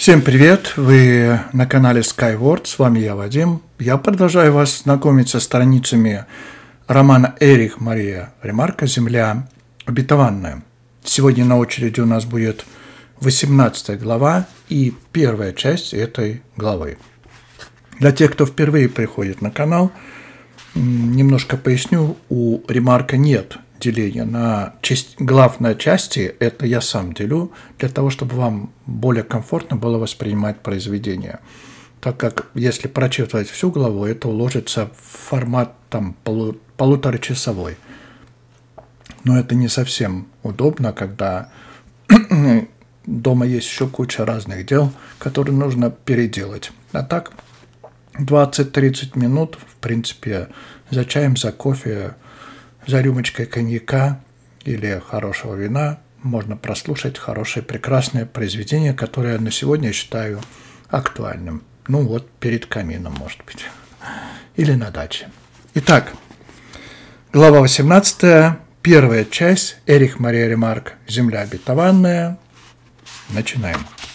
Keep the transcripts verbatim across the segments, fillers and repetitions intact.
Всем привет! Вы на канале Skyward, с вами я, Вадим. Я продолжаю вас знакомить со страницами романа Эрих Мария Ремарка «Земля обетованная». Сегодня на очереди у нас будет восемнадцатая глава и первая часть этой главы. Для тех, кто впервые приходит на канал, немножко поясню, у Ремарка нет деления на часть, глав на части, это я сам делю, для того, чтобы вам более комфортно было воспринимать произведение. Так как если прочитывать всю главу, это уложится в формат там, полу, полуторачасовой. Но это не совсем удобно, когда дома есть еще куча разных дел, которые нужно переделать. А так, двадцать-тридцать минут, в принципе, за чаем, за кофе, за рюмочкой коньяка или хорошего вина можно прослушать хорошее, прекрасное произведение, которое на сегодня я считаю актуальным. Ну вот, перед камином, может быть. Или на даче. Итак, глава восемнадцатая, первая часть, Эрих Мария Ремарк «Земля обетованная». Начинаем.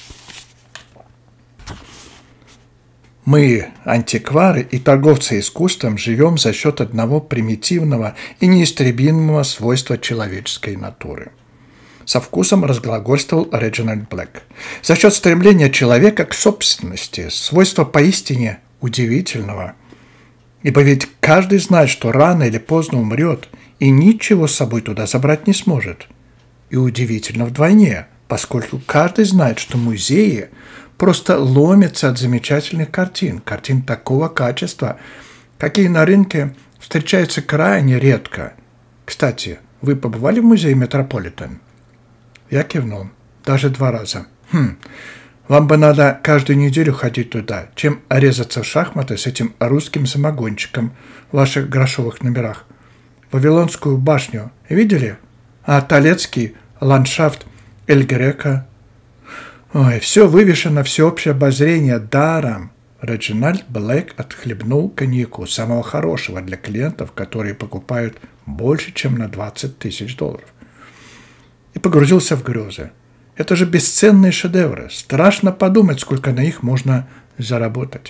Мы, антиквары и торговцы искусством, живем за счет одного примитивного и неистребимого свойства человеческой натуры. Со вкусом разглагольствовал Реджинальд Блэк. За счет стремления человека к собственности, свойства поистине удивительного. Ибо ведь каждый знает, что рано или поздно умрет, и ничего с собой туда забрать не сможет. И удивительно вдвойне, поскольку каждый знает, что музеи просто ломятся от замечательных картин, картин такого качества, какие на рынке встречаются крайне редко. Кстати, вы побывали в музее Метрополитен? Я кивнул. Даже два раза. Хм, вам бы надо каждую неделю ходить туда, чем резаться в шахматы с этим русским самогончиком в ваших грошовых номерах. Вавилонскую башню видели? А Толецкий ландшафт Эль Греко? Ой, все вывешено, всеобщее обозрение даром. Реджинальд Блэк отхлебнул коньяку, самого хорошего для клиентов, которые покупают больше, чем на двадцать тысяч долларов. И погрузился в грезы. Это же бесценные шедевры. Страшно подумать, сколько на них можно заработать.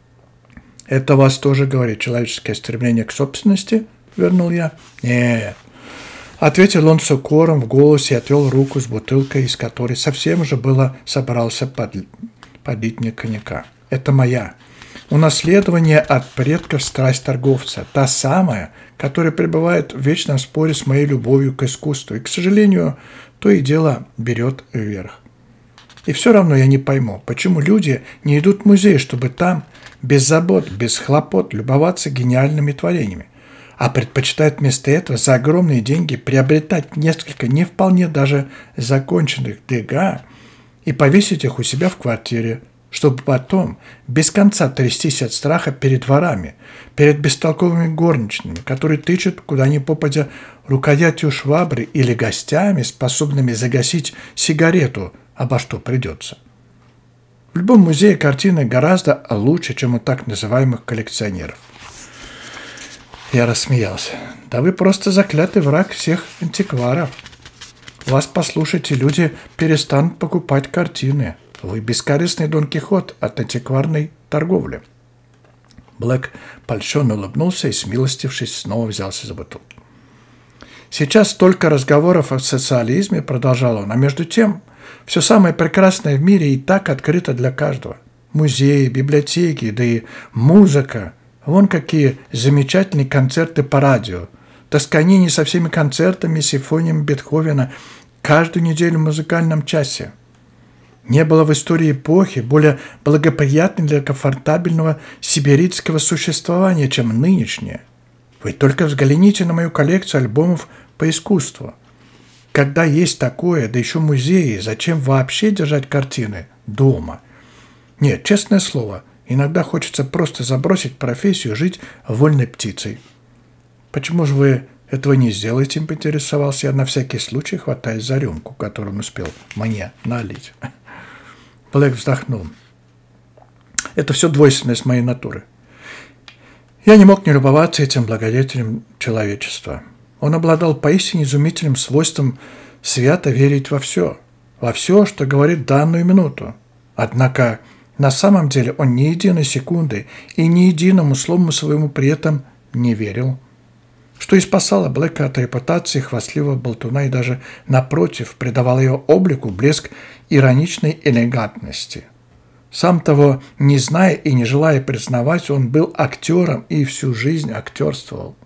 Это вас тоже говорит человеческое стремление к собственности? Вернул я. Нет. Ответил он с укором в голосе и отвел руку с бутылкой, из которой совсем уже было собрался подлить, подлить мне коньяка. Это моя. Унаследование от предков страсть торговца. Та самая, которая пребывает в вечном споре с моей любовью к искусству. И, к сожалению, то и дело берет вверх. И все равно я не пойму, почему люди не идут в музей, чтобы там, без забот, без хлопот, любоваться гениальными творениями, а предпочитают вместо этого за огромные деньги приобретать несколько не вполне даже законченных дега и повесить их у себя в квартире, чтобы потом без конца трястись от страха перед ворами, перед бестолковыми горничными, которые тычут куда ни попадя рукоятью швабры, или гостями, способными загасить сигарету, обо что придется. В любом музее картины гораздо лучше, чем у так называемых коллекционеров. Я рассмеялся. Да вы просто заклятый враг всех антикваров. Вас, послушайте, люди перестанут покупать картины. Вы бескорыстный Дон Кихот от антикварной торговли. Блэк польщенно улыбнулся и, смилостившись, снова взялся за бутылку. Сейчас столько разговоров о социализме, продолжал он, а между тем все самое прекрасное в мире и так открыто для каждого. Музеи, библиотеки, да и музыка. Вон какие замечательные концерты по радио. Тосканини со всеми концертами, симфониями Бетховена каждую неделю в музыкальном часе. Не было в истории эпохи более благоприятной для комфортабельного сибиритского существования, чем нынешнее. Вы только взгляните на мою коллекцию альбомов по искусству. Когда есть такое, да еще музеи, зачем вообще держать картины дома? Нет, честное слово, иногда хочется просто забросить профессию, жить вольной птицей. Почему же вы этого не сделаете, поинтересовался я на всякий случай, хватаясь за рюмку, которую он успел мне налить. Блэк вздохнул. Это все двойственность моей натуры. Я не мог не любоваться этим благодетелем человечества. Он обладал поистине изумительным свойством свято верить во все, во все, что говорит в данную минуту. Однако на самом деле он ни единой секунды и ни единому слову своему при этом не верил, что и спасало Блэка от репутации хвастливого болтуна и даже, напротив, придавало его облику блеск ироничной элегантности. Сам того не зная и не желая признавать, он был актером и всю жизнь актерствовал.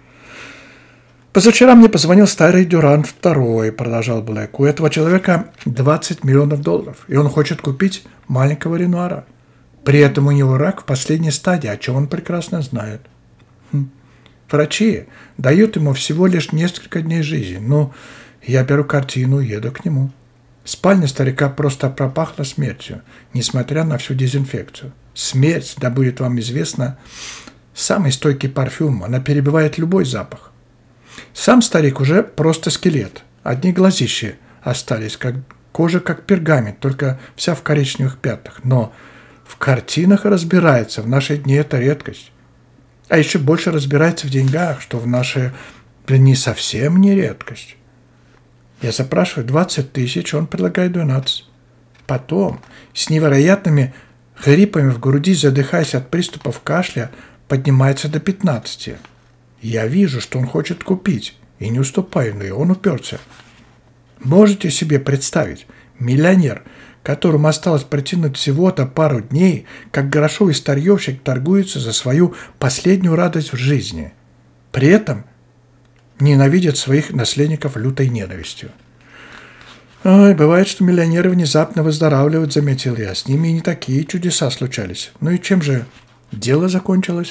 «Позавчера мне позвонил старый Дюран второй», — продолжал Блэк. «У этого человека двадцать миллионов долларов, и он хочет купить маленького Ренуара. При этом у него рак в последней стадии, о чем он прекрасно знает. Хм. Врачи дают ему всего лишь несколько дней жизни. Ну, я беру картину и еду к нему. Спальня старика просто пропахла смертью, несмотря на всю дезинфекцию. Смерть, да будет вам известно, самый стойкий парфюм, она перебивает любой запах. Сам старик уже просто скелет. Одни глазищи остались, как кожа как пергамент, только вся в коричневых пятнах. Но в картинах разбирается, в наши дни это редкость. А еще больше разбирается в деньгах, что в наши дни совсем не редкость. Я запрашиваю двадцать тысяч, он предлагает двенадцать. Потом, с невероятными хрипами в груди, задыхаясь от приступов кашля, поднимается до пятнадцати. Я вижу, что он хочет купить, и не уступаю, но и он уперся. Можете себе представить, миллионер, которому осталось протянуть всего-то пару дней, как грошовый старьевщик торгуется за свою последнюю радость в жизни. При этом ненавидят своих наследников лютой ненавистью. «Ой, бывает, что миллионеры внезапно выздоравливают», — заметил я. «С ними и не такие чудеса случались. Ну и чем же дело закончилось?»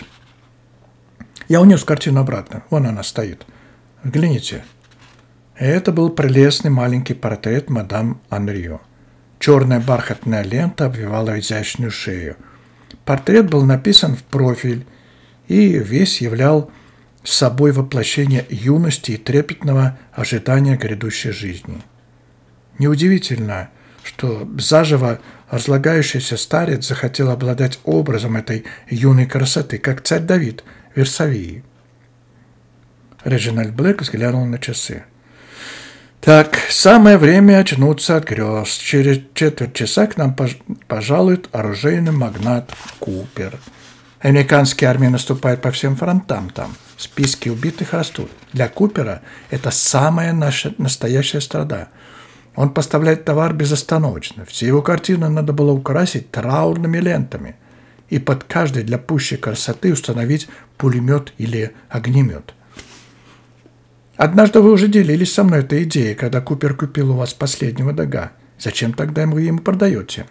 Я унес картину обратно. Вон она стоит. Взгляните. Это был прелестный маленький портрет мадам Анрио. Черная бархатная лента обвивала изящную шею. Портрет был написан в профиль и весь являл собой воплощение юности и трепетного ожидания грядущей жизни. Неудивительно, что заживо разлагающийся старец захотел обладать образом этой юной красоты, как царь Давид в Версавии. Реджинальд Блэк взглянул на часы. «Так, самое время очнуться от грез. Через четверть часа к нам пожалует оружейный магнат Купер. Американские армии наступают по всем фронтам там. Списки убитых растут. Для Купера это самая наша настоящая страда. Он поставляет товар безостановочно. Все его картины надо было украсить траурными лентами и под каждой для пущей красоты установить пулемет или огнемет. Однажды вы уже делились со мной этой идеей, когда Купер купил у вас последнего Дега. Зачем тогда вы ему продаете?»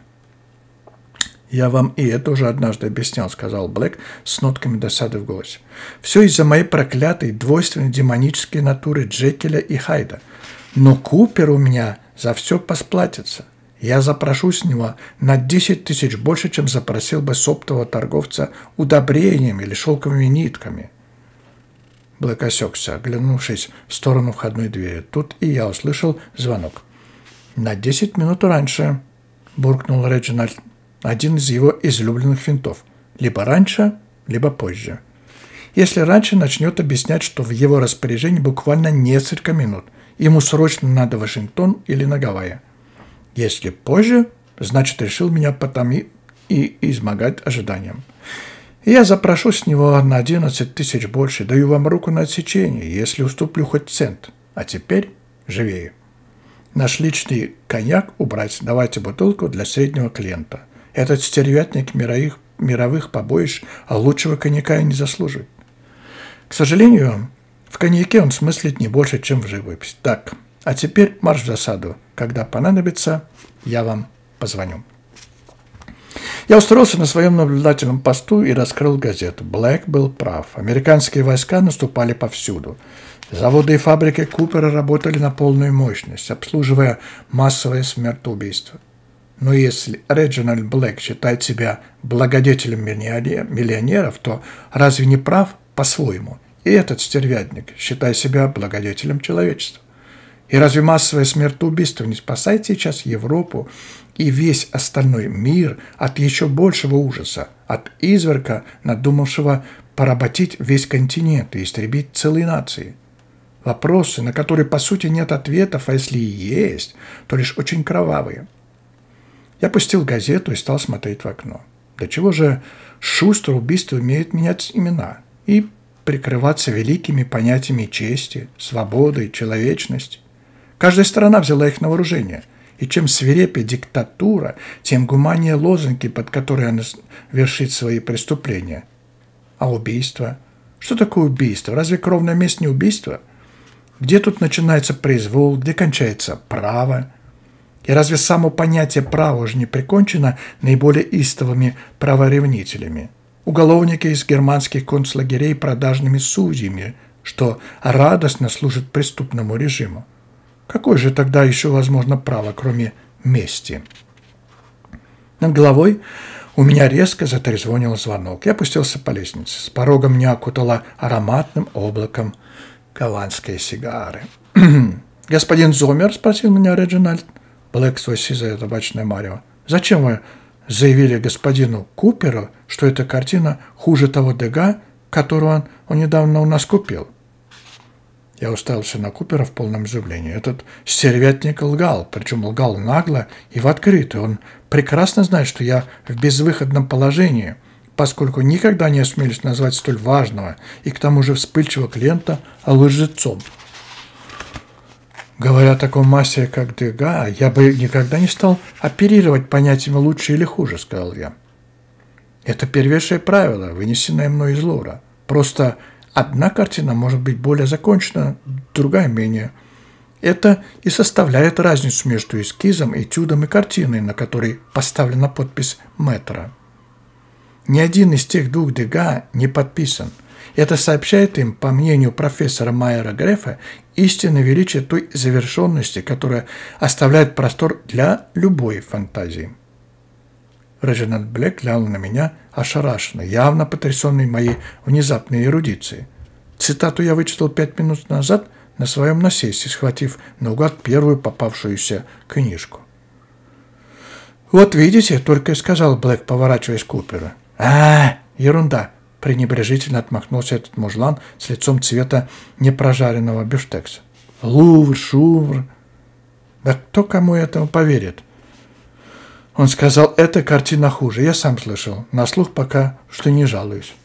«Я вам и это уже однажды объяснял», — сказал Блэк с нотками досады в голосе. «Все из-за моей проклятой, двойственной демонической натуры Джекиля и Хайда. Но Купер у меня за все посплатится. Я запрошу с него на десять тысяч больше, чем запросил бы с оптового торговца удобрениями или шелковыми нитками». Блэк осекся, оглянувшись в сторону входной двери. Тут и я услышал звонок. «На десять минут раньше», — буркнул Реджинальд. Один из его излюбленных финтов. Либо раньше, либо позже. Если раньше, начнет объяснять, что в его распоряжении буквально несколько минут. Ему срочно надо в Вашингтон или на Гавайи. Если позже, значит, решил меня потом и, и измогать ожиданиям. Я запрошу с него на одиннадцать тысяч больше, даю вам руку на отсечение, если уступлю хоть цент. А теперь живее. Наш личный коньяк убрать, давайте бутылку для среднего клиента. Этот стервятник мировых, мировых побоищ, а лучшего коньяка и не заслуживает. К сожалению, в коньяке он смыслит не больше, чем в живописи. Так, а теперь марш в засаду. Когда понадобится, я вам позвоню». Я устроился на своем наблюдательном посту и раскрыл газету. Блэк был прав. Американские войска наступали повсюду. Заводы и фабрики Купера работали на полную мощность, обслуживая массовое смертоубийство. Но если Реджинальд Блэк считает себя благодетелем миллионеров, то разве не прав по-своему? И этот стервятник считает себя благодетелем человечества. И разве массовое смертоубийство не спасает сейчас Европу и весь остальной мир от еще большего ужаса, от изверга, надумавшего поработить весь континент и истребить целые нации? Вопросы, на которые по сути нет ответов, а если и есть, то лишь очень кровавые. Я пустил газету и стал смотреть в окно. До чего же шустро убийство умеет менять имена и прикрываться великими понятиями чести, свободы и человечности. Каждая сторона взяла их на вооружение, и чем свирепее диктатура, тем гуманнее лозунги, под которые она вершит свои преступления. А убийство? Что такое убийство? Разве кровная месть не убийство? Где тут начинается произвол, где кончается право? И разве само понятие права уже не прикончено наиболее истовыми праворевнителями? Уголовники из германских концлагерей продажными судьями, что радостно служит преступному режиму. Какое же тогда еще возможно право, кроме мести? Над головой у меня резко затрезвонил звонок. Я опустился по лестнице. С порога меня окутало ароматным облаком голландской сигары. «Господин Зомер?» – спросил меня Реджинальд. Блэк свой сизое табачное марево. «Зачем вы заявили господину Куперу, что эта картина хуже того Дега, которого он, он недавно у нас купил?» Я уставился на Купера в полном изумлении. Этот стервятник лгал, причем лгал нагло и в открытую. Он прекрасно знает, что я в безвыходном положении, поскольку никогда не осмелюсь назвать столь важного и к тому же вспыльчивого клиента лжецом. Говоря о таком мастере, как Дега, я бы никогда не стал оперировать понятиями «лучше» или «хуже», сказал я. Это первейшее правило, вынесенное мной из Лувра. Просто одна картина может быть более закончена, другая менее. Это и составляет разницу между эскизом, этюдом и картиной, на которой поставлена подпись мэтра. Ни один из тех двух Дега не подписан. Это сообщает им, по мнению профессора Майера Грефа, истинное величие той завершенности, которая оставляет простор для любой фантазии. Реджинальд Блэк глянул на меня ошарашенно, явно потрясенный моей внезапной эрудицией. Цитату я вычитал пять минут назад на своем насесте, схватив наугад первую попавшуюся книжку. «Вот видите», — только и сказал Блэк, поворачиваясь к Куперу. «А, ерунда!» — пренебрежительно отмахнулся этот мужлан с лицом цвета непрожаренного бифштекса. «Лувр, Шувр! Да кто кому этому поверит?» Он сказал, эта картина хуже. Я сам слышал, на слух пока что не жалуюсь.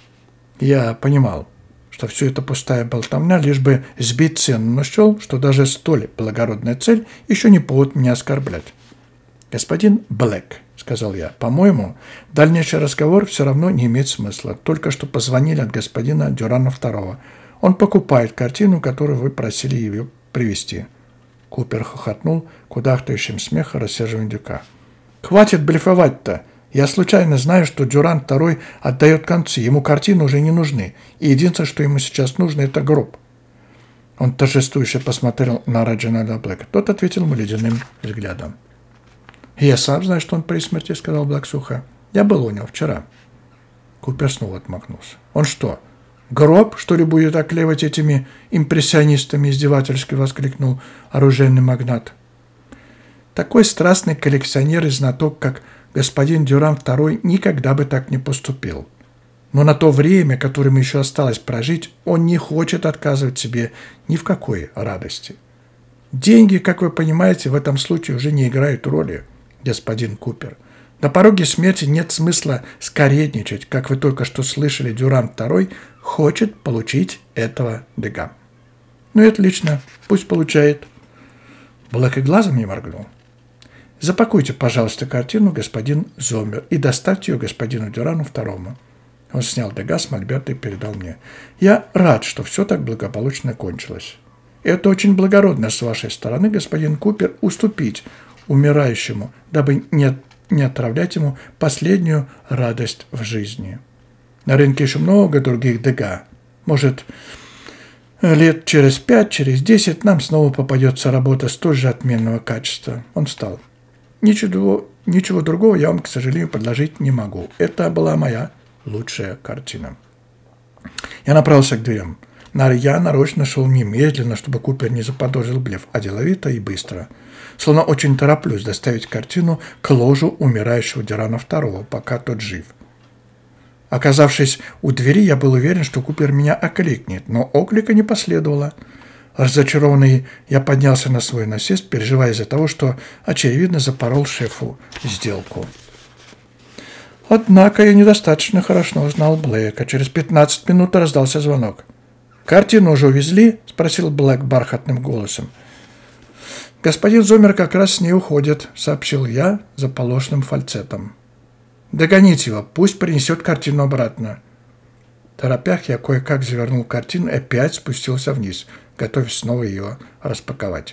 Я понимал, что все это пустая болтовня, лишь бы сбить цену, но счел, что даже столь благородная цель еще не повод меня оскорблять. «Господин Блэк», — сказал я, — «по-моему, дальнейший разговор все равно не имеет смысла. Только что позвонили от господина Дюрана второго. Он покупает картину, которую вы просили ее привезти». Купер хохотнул кудахтающим смехом рассерживанием Дюка. «Хватит блефовать-то! Я случайно знаю, что Дюран второй отдает концы, ему картины уже не нужны, и единственное, что ему сейчас нужно, это гроб». Он торжествующе посмотрел на Реджинальда Блэка. Тот ответил ему ледяным взглядом. «Я сам знаю, что он при смерти», — сказал Блэк сухо. «Я был у него вчера». Купер снова отмахнулся. «Он что, гроб, что ли, будет оклеивать этими импрессионистами?» — издевательски воскликнул оружейный магнат. Такой страстный коллекционер и знаток, как господин Дюран второй, никогда бы так не поступил. Но на то время, которое ему еще осталось прожить, он не хочет отказывать себе ни в какой радости. Деньги, как вы понимаете, в этом случае уже не играют роли, господин Купер. На пороге смерти нет смысла скоредничать, как вы только что слышали, Дюран второй хочет получить этого Дега. Ну и отлично, пусть получает. Блэк и глазом не моргнул. «Запакуйте, пожалуйста, картину, господин Зомер, и доставьте ее господину Дюрану второму». Он снял Дега с мольберта и передал мне. «Я рад, что все так благополучно кончилось. Это очень благородно с вашей стороны, господин Купер, уступить умирающему, дабы не, не отравлять ему последнюю радость в жизни. На рынке еще много других Дега. Может, лет через пять, через десять нам снова попадется работа столь же отменного качества». Он встал. Ничего, ничего другого я вам, к сожалению, предложить не могу. Это была моя лучшая картина. Я направился к дверям. Я нарочно шел немедленно, чтобы Купер не заподозрил блеф, а деловито и быстро. Словно очень тороплюсь доставить картину к ложу умирающего Дюрана второго, пока тот жив. Оказавшись у двери, я был уверен, что Купер меня окликнет, но оклика не последовало. Разочарованный, я поднялся на свой насест, переживая из-за того, что, очевидно, запорол шефу сделку. Однако я недостаточно хорошо узнал Блэка. Через пятнадцать минут раздался звонок. «Картину уже увезли?» – спросил Блэк бархатным голосом. «Господин Зомер как раз с ней уходит», – сообщил я заполошным фальцетом. «Догоните его, пусть принесет картину обратно». В торопях я кое-как завернул картину и опять спустился вниз, готовясь снова ее распаковать.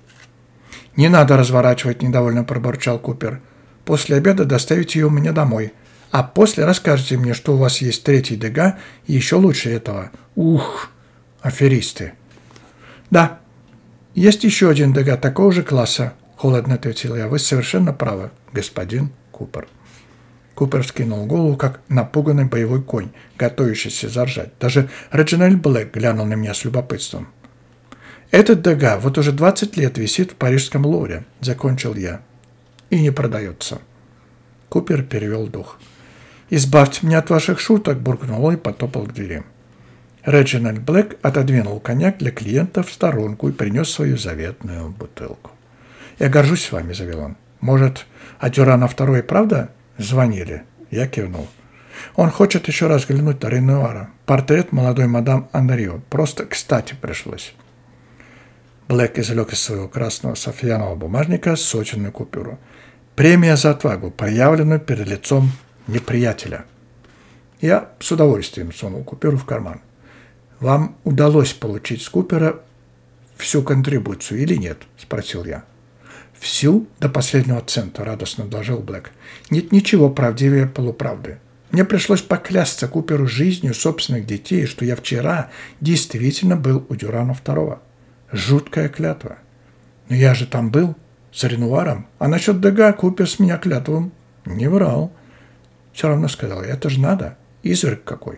«Не надо разворачивать», – недовольно пробурчал Купер. «После обеда доставите ее у меня домой, а после расскажете мне, что у вас есть третий Дега и еще лучше этого. Ух, аферисты!» «Да, есть еще один Дега такого же класса», – холодно ответил я. «Вы совершенно правы, господин Купер». Купер вскинул голову, как напуганный боевой конь, готовящийся заржать. Даже Реджинальд Блэк глянул на меня с любопытством. «Этот Дега вот уже двадцать лет висит в парижском Лувре», – закончил я. «И не продается». Купер перевел дух. «Избавьте меня от ваших шуток», – буркнул он и потопал к двери. Реджинальд Блэк отодвинул коньяк для клиента в сторонку и принес свою заветную бутылку. «Я горжусь вами», – завел он. «Может, от Дюрана второй правда звонили?» Я кивнул. «Он хочет еще раз взглянуть на Ренуара. Портрет молодой мадам Анрио. Просто кстати пришлось». Блэк извлек из своего красного софьянового бумажника сотенную купюру. «Премия за отвагу, проявленную перед лицом неприятеля». Я с удовольствием сунул купюру в карман. «Вам удалось получить с Купера всю контрибуцию или нет?» – спросил я. «Всю до последнего цента», – радостно доложил Блэк. «Нет ничего правдивее полуправды. Мне пришлось поклясться Куперу жизнью собственных детей, что я вчера действительно был у Дюрана второго. Жуткая клятва. Но я же там был, с Ренуаром, а насчет Дега Купер с меня клятву не врал». «Все равно», – сказал я, – «это же надо. Изверг какой».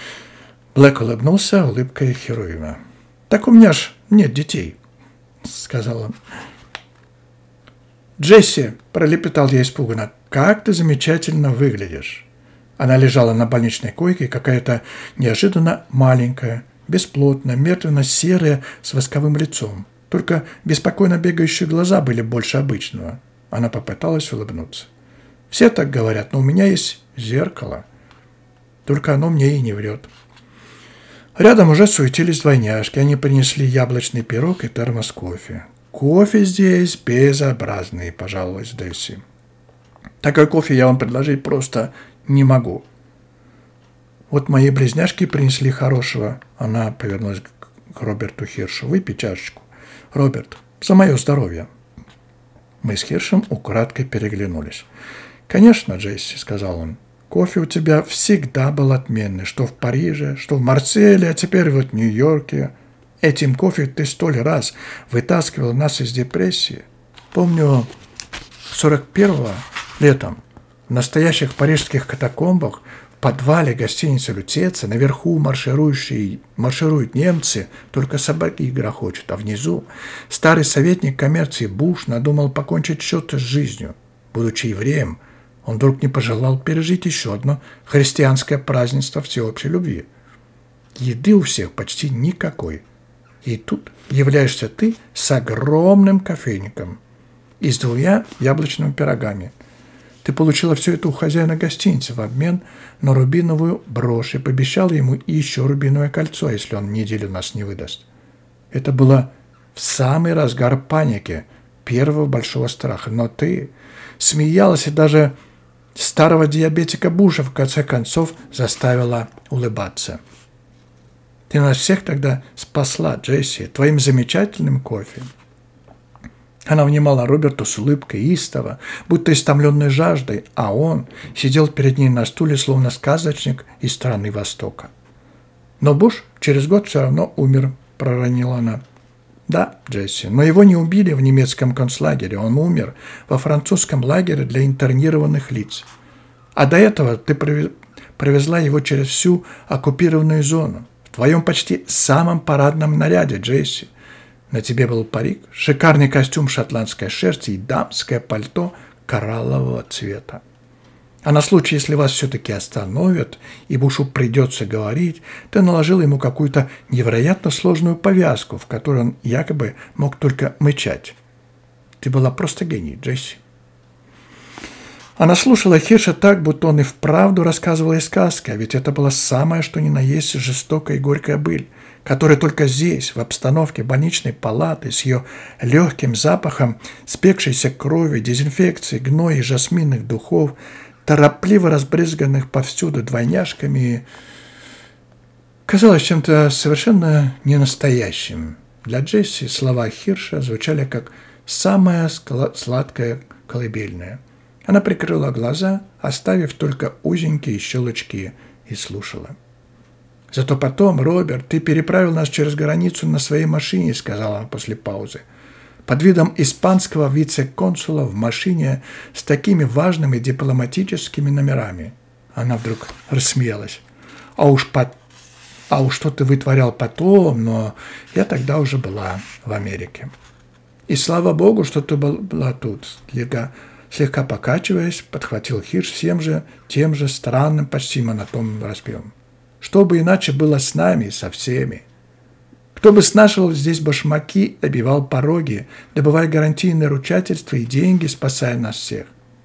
Блэк улыбнулся улыбкой Херувима. «Так у меня ж нет детей», – сказал он. «Джесси», – пролепетал я испуганно, – «как ты замечательно выглядишь». Она лежала на больничной койке, какая-то неожиданно маленькая, бесплотная, мертвенно-серая, с восковым лицом. Только беспокойно бегающие глаза были больше обычного. Она попыталась улыбнуться. «Все так говорят, но у меня есть зеркало. Только оно мне и не врет». Рядом уже суетились двойняшки. Они принесли яблочный пирог и термос кофе. «Кофе здесь безобразный», – пожаловалась Дельси. «Такой кофе я вам предложить просто не могу». «Вот мои близняшки принесли хорошего». Она повернулась к Роберту Хиршу. «Выпей чашечку. Роберт, за мое здоровье». Мы с Хиршем украдкой переглянулись. «Конечно, Джесси», – сказал он. «Кофе у тебя всегда был отменный, что в Париже, что в Марселе, а теперь вот в Нью-Йорке. Этим кофе ты столь раз вытаскивал нас из депрессии. Помню, сорок первого летом в настоящих парижских катакомбах в подвале гостиницы «Лютеция» наверху марширующие, маршируют немцы, только собаки грохочут, а внизу старый советник коммерции Буш надумал покончить счеты с жизнью. Будучи евреем, он вдруг не пожелал пережить еще одно христианское празднество всеобщей любви. Еды у всех почти никакой. И тут являешься ты с огромным кофейником и с двумя яблочными пирогами. Ты получила все это у хозяина гостиницы в обмен на рубиновую брошь и пообещала ему еще рубиновое кольцо, если он неделю нас не выдаст. Это было в самый разгар паники, первого большого страха. Но ты смеялась и даже старого диабетика Буша в конце концов заставила улыбаться. Ты нас всех тогда спасла, Джесси, твоим замечательным кофе». Она внимала Роберту с улыбкой истово, будто истомленной жаждой, а он сидел перед ней на стуле, словно сказочник из страны Востока. «Но Буш через год все равно умер», – проронила она. «Да, Джесси, но его не убили в немецком концлагере, он умер во французском лагере для интернированных лиц. А до этого ты провезла его через всю оккупированную зону. В твоем почти самом парадном наряде, Джесси. На тебе был парик, шикарный костюм шотландской шерсти и дамское пальто кораллового цвета. А на случай, если вас все-таки остановят, и Бушу придется говорить, ты наложил ему какую-то невероятно сложную повязку, в которой он якобы мог только мычать. Ты была просто гений, Джесси. Она слушала Хирша так, будто он и вправду рассказывал ей сказки, а ведь это была самая что ни на есть жестокая и горькая быль, которая только здесь, в обстановке больничной палаты, с ее легким запахом спекшейся крови, дезинфекции, гноя и жасминных духов, торопливо разбрызганных повсюду двойняшками, казалось чем-то совершенно ненастоящим. Для Джесси слова Хирша звучали как самая сладкая колыбельная. Она прикрыла глаза, оставив только узенькие щелочки, и слушала. «Зато потом, Роберт, ты переправил нас через границу на своей машине», — сказала она после паузы. «Под видом испанского вице-консула в машине с такими важными дипломатическими номерами». Она вдруг рассмеялась. «А уж, по... а уж что ты вытворял потом, но я тогда уже была в Америке». «И слава богу, что ты была тут», — слегка, слегка покачиваясь, подхватил Хирш всем же, тем же странным, почти монотонным распевом. «Что бы иначе было с нами, со всеми? Кто бы снашивал здесь башмаки, обивал пороги, добывая гарантийное ручательство и деньги, спасая нас всех?»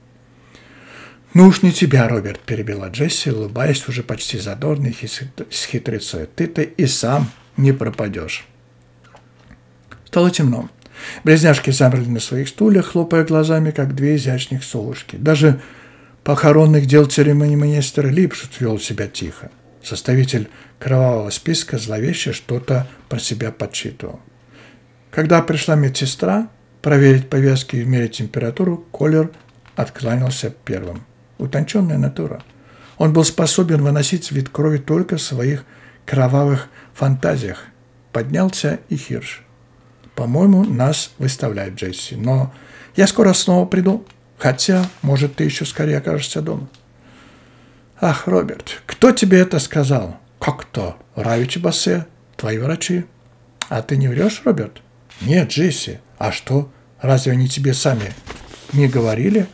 «Ну уж не тебя, Роберт», — перебила Джесси, улыбаясь уже почти задорно и с хитрецой. «Ты-то и сам не пропадешь». Стало темно. Близняшки замерли на своих стульях, хлопая глазами, как две изящных совушки. Даже похоронных дел церемонимейстер Липшут вел себя тихо. Составитель кровавого списка зловеще что-то про себя подсчитывал. Когда пришла медсестра проверить повязки и измерить температуру, Колер откланялся первым. Утонченная натура. Он был способен выносить вид крови только в своих кровавых фантазиях. Поднялся и Хирш. «По-моему, нас выставляет Джесси, но я скоро снова приду, хотя, может, ты еще скорее окажешься дома». «Ах, Роберт, кто тебе это сказал?» «Как кто? Равич и Бассе, твои врачи». «А ты не врешь, Роберт?» «Нет, Джесси. А что, разве они тебе сами не говорили?»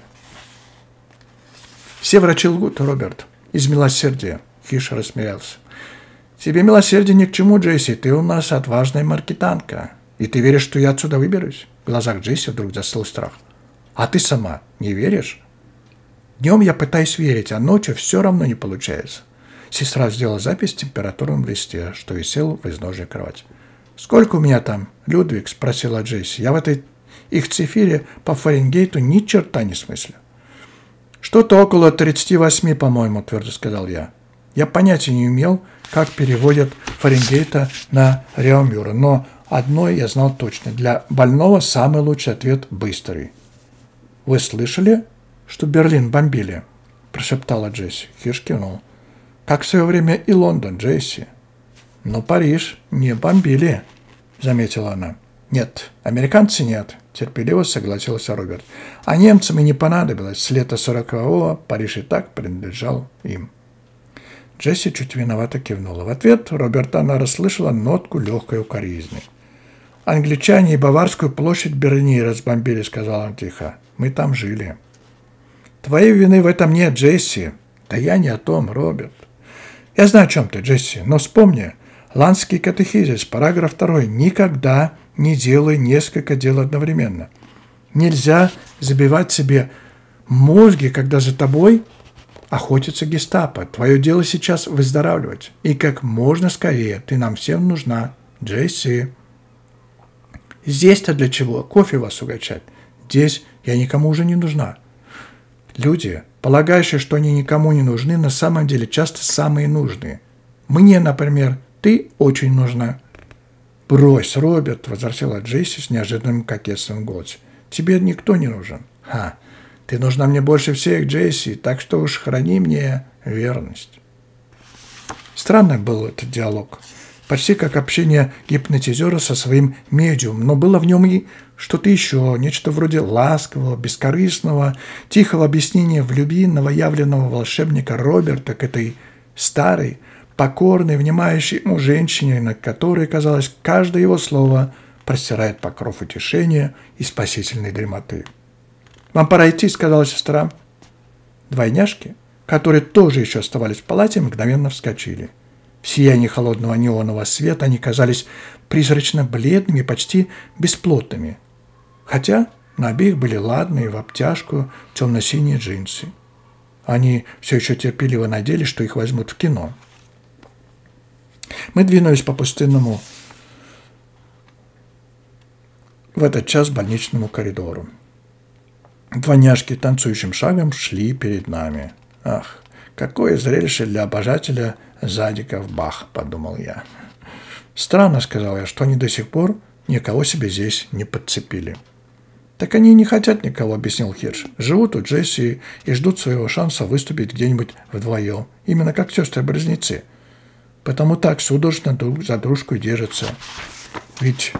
«Все врачи лгут, Роберт, из милосердия», — Хирш рассмеялся. «Тебе милосердие ни к чему, Джесси, ты у нас отважная маркетанка. И ты веришь, что я отсюда выберусь?» В глазах Джесси вдруг застыл страх. «А ты сама не веришь?» «Днем я пытаюсь верить, а ночью все равно не получается». Сестра сделала запись в температурном листе, что висел в изножье кровати. «Сколько у меня там, Людвиг?» – спросила Джесси. «Я в этой их цифире по Фаренгейту ни черта не смыслю». «Что-то около тридцати восьми, по-моему», – твердо сказал я. Я понятия не имел, как переводят Фаренгейта на Реомюра, но одно я знал точно. Для больного самый лучший ответ – быстрый. «Вы слышали, что Берлин бомбили?» – прошептала Джесси. Хирш кивнул. «Как в свое время и Лондон, Джесси». «Но Париж не бомбили», – заметила она. «Нет, американцы нет», – терпеливо согласился Роберт. «А немцам и не понадобилось. С лета сорокового Париж и так принадлежал им». Джесси чуть виновато кивнула. В ответ Роберта она расслышала нотку легкой укоризны. «Англичане и Баварскую площадь Берлине разбомбили», — сказал он тихо. «Мы там жили». «Твоей вины в этом нет, Джесси». «Да я не о том, Роберт». «Я знаю, о чем ты, Джесси, но вспомни. Ландский катехизис, параграф второй. Никогда не делай несколько дел одновременно. Нельзя забивать себе мозги, когда за тобой охотится гестапо. Твое дело сейчас выздоравливать. И как можно скорее. Ты нам всем нужна, Джесси». «Здесь-то для чего? Кофе вас угощать. Здесь я никому уже не нужна». Люди, полагающие, что они никому не нужны, на самом деле часто самые нужные. Мне, например, ты очень нужна. «Брось, Роберт», — возвратила Джесси с неожиданным кокетством в голосе. «Тебе никто не нужен». «Ха, ты нужна мне больше всех, Джесси, так что уж храни мне верность». Странный был этот диалог. Почти как общение гипнотизера со своим медиумом, но было в нем и что-то еще, нечто вроде ласкового, бескорыстного, тихого объяснения в любви новоявленного волшебника Роберта к этой старой, покорной, внимающей ему женщине, на которой, казалось, каждое его слово простирает покров утешения и спасительной дремоты. «Вам пора идти», — сказала сестра. Двойняшки, которые тоже еще оставались в палате, мгновенно вскочили. В сиянии холодного неонового света они казались призрачно бледными, почти бесплотными. Хотя на обеих были ладные в обтяжку темно-синие джинсы. Они все еще терпеливо надеялись, что их возьмут в кино. Мы двинулись по пустынному в этот час больничному коридору. Двойняшки танцующим шагом шли перед нами. Ах, какое зрелище для обожателя задиков Бах, подумал я. Странно, сказал я, что они до сих пор никого себе здесь не подцепили. Так они не хотят никого, объяснил Хирш. Живут у Джесси и ждут своего шанса выступить где-нибудь вдвоем, именно как сестры-близнецы. Потому так судорожно друг за дружку держатся. Ведь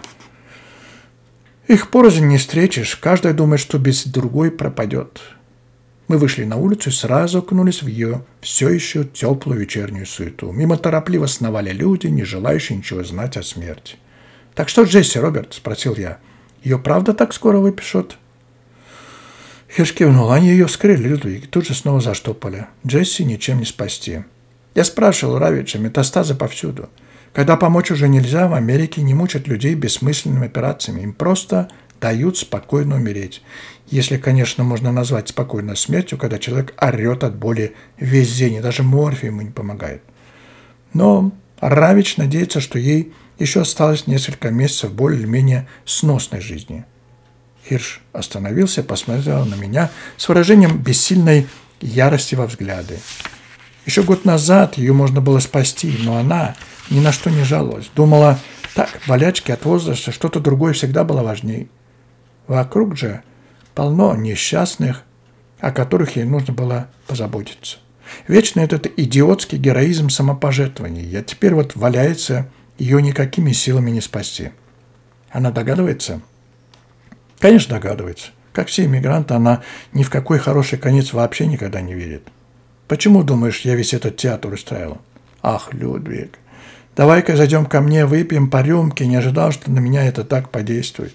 их порознь не встретишь, каждая думает, что без другой пропадет. Мы вышли на улицу и сразу окунулись в ее все еще теплую вечернюю суету. Мимо торопливо сновали люди, не желающие ничего знать о смерти. «Так что Джесси, Роберт?» – спросил я. «Ее правда так скоро выпишут?» Хирш кивнул. Они ее вскрыли, Людвиг, и тут же снова заштопали. Джесси ничем не спасти. Я спрашивал Равича, метастазы повсюду. Когда помочь уже нельзя, в Америке не мучат людей бессмысленными операциями. Им просто дают спокойно умереть. Если, конечно, можно назвать спокойной смертью, когда человек орет от боли весь день, и даже морфий ему не помогает. Но Равич надеется, что ей еще осталось несколько месяцев более или менее сносной жизни. Хирш остановился, посмотрел на меня с выражением бессильной ярости во взгляде. Еще год назад ее можно было спасти, но она ни на что не жаловалась. Думала, так, болячки от возраста, что-то другое всегда было важнее. Вокруг же полно несчастных, о которых ей нужно было позаботиться. Вечно этот идиотский героизм самопожертвований. А теперь вот валяется, ее никакими силами не спасти. Она догадывается? Конечно, догадывается. Как все иммигранты, она ни в какой хороший конец вообще никогда не верит. Почему, думаешь, я весь этот театр устраивал? Ах, Людвиг, давай-ка зайдем ко мне, выпьем по рюмке. Не ожидал, что на меня это так подействует.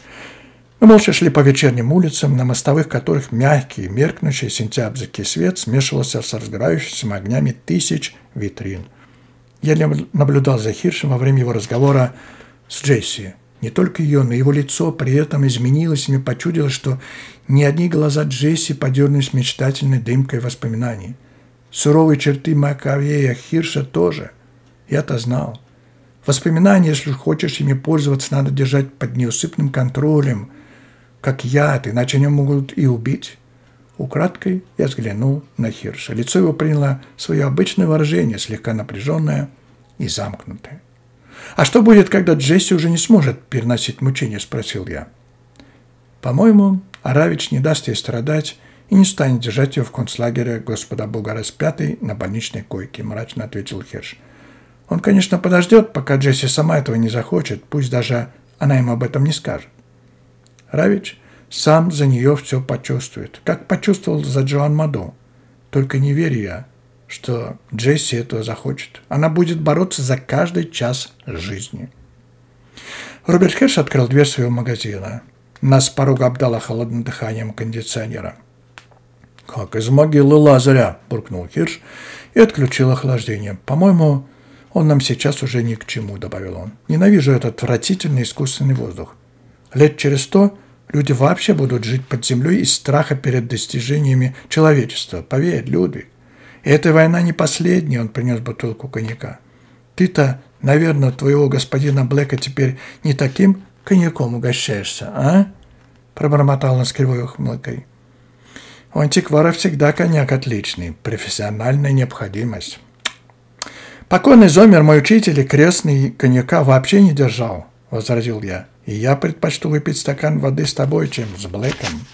Мы молча шли по вечерним улицам, на мостовых которых мягкий, меркнущий сентябрьский свет смешивался с разгорающимися огнями тысяч витрин. Я наблюдал за Хиршем во время его разговора с Джесси. Не только ее, но его лицо при этом изменилось, и мне почудилось, что ни одни глаза Джесси подернулись мечтательной дымкой воспоминаний. Суровые черты Маковея Хирша тоже. Я-то знал. Воспоминания, если хочешь ими пользоваться, надо держать под неусыпным контролем, как яд, иначе они могут и убить. Украдкой я взглянул на Хирша. Лицо его приняло свое обычное выражение, слегка напряженное и замкнутое. «А что будет, когда Джесси уже не сможет переносить мучения?» – спросил я. «По-моему, Аравич не даст ей страдать и не станет держать ее в концлагере Господа Бога распятой на больничной койке», – мрачно ответил Хирш. «Он, конечно, подождет, пока Джесси сама этого не захочет, пусть даже она ему об этом не скажет. Равич сам за нее все почувствует, как почувствовал за Джоан Маду. Только не верю я, что Джесси этого захочет. Она будет бороться за каждый час жизни». Роберт Хирш открыл дверь своего магазина. Нас с порога обдало холодным дыханием кондиционера. «Как из могилы Лазаря!» – буркнул Хирш и отключил охлаждение. «По-моему, он нам сейчас уже ни к чему», – добавил он. «Ненавижу этот отвратительный искусственный воздух. Лет через сто люди вообще будут жить под землей из страха перед достижениями человечества. Поверь, Людвиг. И эта война не последняя», — он принес бутылку коньяка. «Ты-то, наверное, твоего господина Блэка теперь не таким коньяком угощаешься, а?» — пробормотал он с кривой ухмылкой. «У антиквара всегда коньяк отличный, профессиональная необходимость». «Покойный Зомер, мой учитель и крестный, коньяка вообще не держал», — возразил я. «И я предпочту выпить стакан воды с тобой, чем с Блэком».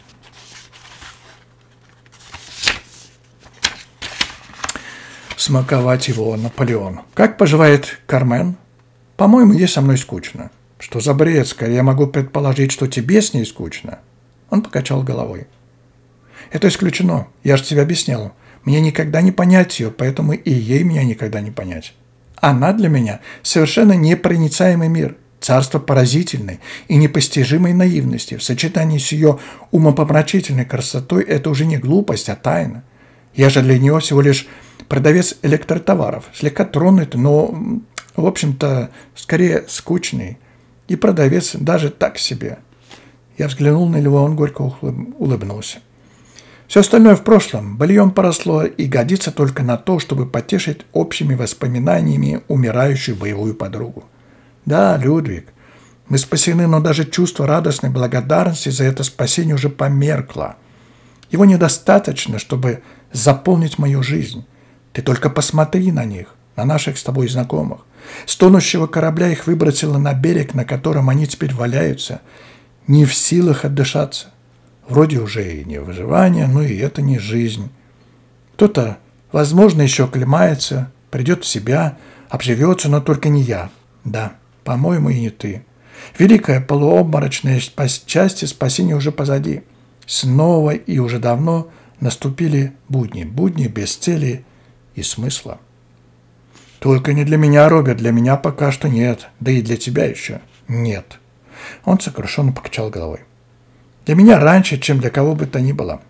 Смаковать его Наполеон. «Как поживает Кармен?» «По-моему, ей со мной скучно». «Что за бред? Скорее я могу предположить, что тебе с ней скучно». Он покачал головой. «Это исключено. Я же тебе объяснял. Мне никогда не понять ее, поэтому и ей меня никогда не понять. Она для меня совершенно непроницаемый мир, царство поразительной и непостижимой наивности. В сочетании с ее умопомрачительной красотой это уже не глупость, а тайна. Я же для него всего лишь продавец электротоваров, слегка тронутый, но, в общем-то, скорее скучный. И продавец даже так себе. Я взглянул на него, он горько улыбнулся. Все остальное в прошлом, быльем поросло и годится только на то, чтобы потешить общими воспоминаниями умирающую боевую подругу. Да, Людвиг, мы спасены, но даже чувство радостной благодарности за это спасение уже померкло. Его недостаточно, чтобы заполнить мою жизнь. Ты только посмотри на них, на наших с тобой знакомых. С тонущего корабля их выбросило на берег, на котором они теперь валяются, не в силах отдышаться. Вроде уже и не выживание, но и это не жизнь. Кто-то, возможно, еще оклемается, придет в себя, обживется, но только не я. Да, по-моему, и не ты. Великая полуобморочная часть спасения уже позади. Снова и уже давно наступили будни, будни без цели и смысла. Только не для меня, Роберт, для меня пока что нет, да и для тебя еще нет. Он сокрушенно покачал головой. Для меня раньше, чем для кого бы то ни было.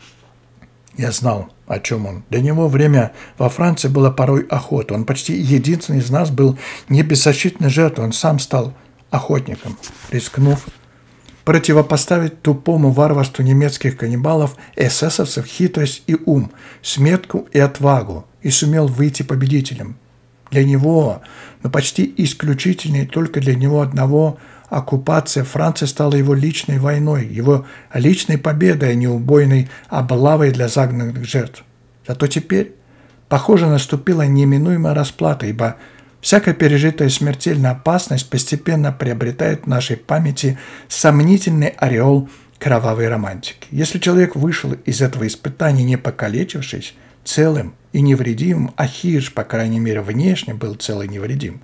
Я знал, о чем он. Для него время во Франции было порой охота. Он почти единственный из нас был не беззащитной жертвой. Он сам стал охотником, рискнув противопоставить тупому варварству немецких каннибалов эсэсовцев хитрость и ум, сметку и отвагу, и сумел выйти победителем. Для него, но почти исключительно только для него одного, оккупация Франции стала его личной войной, его личной победой, а не убойной облавой для загнанных жертв. Зато теперь, похоже, наступила неминуемая расплата, ибо всякая пережитая смертельная опасность постепенно приобретает в нашей памяти сомнительный ореол кровавой романтики. Если человек вышел из этого испытания не покалечившись, целым и невредимым, а Хирш, по крайней мере, внешне был цел и невредим.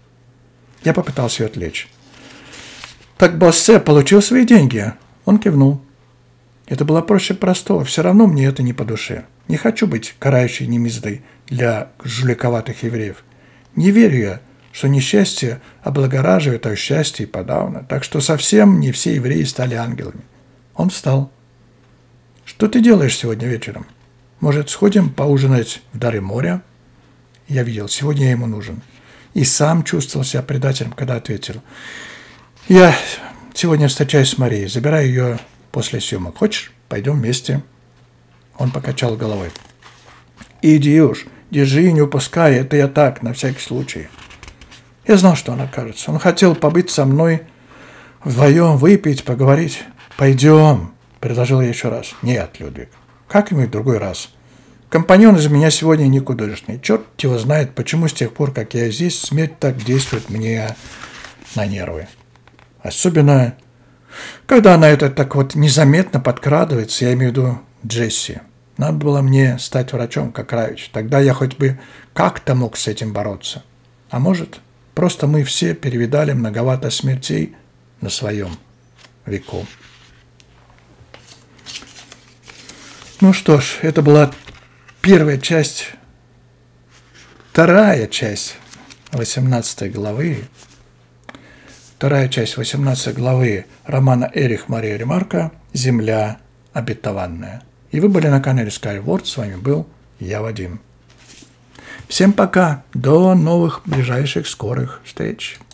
Я попытался ее отвлечь. «Так Боссе получил свои деньги?» Он кивнул. Это было проще простого, все равно мне это не по душе. Не хочу быть карающей немиздой для жуликоватых евреев. Не верю я, что несчастье облагораживает, а счастье и подавно. Так что совсем не все евреи стали ангелами. Он встал. «Что ты делаешь сегодня вечером? Может, сходим поужинать в дары моря?» Я видел, сегодня я ему нужен. И сам чувствовал себя предателем, когда ответил. «Я сегодня встречаюсь с Марией, забираю ее после съемок. Хочешь, пойдем вместе?» Он покачал головой. «Иди уж, держи, не упускай, это я так, на всякий случай». Я знал, что он окажется. Он хотел побыть со мной, вдвоем выпить, поговорить. «Пойдем», — предложил я еще раз. «Нет, Людвиг, как-нибудь в другой раз. Компаньон из меня сегодня никудышный. Черт его знает, почему с тех пор, как я здесь, смерть так действует мне на нервы. Особенно, когда она это так вот незаметно подкрадывается, я имею в виду Джесси. Надо было мне стать врачом, как Равич. Тогда я хоть бы как-то мог с этим бороться. А может, просто мы все перевидали многовато смертей на своем веку». Ну что ж, это была первая часть, вторая часть восемнадцатой главы. Вторая часть восемнадцатой главы романа Эрих Мария Ремарка «Земля обетованная». И вы были на канале Skyward. С вами был я, Вадим. Всем пока. До новых ближайших скорых встреч.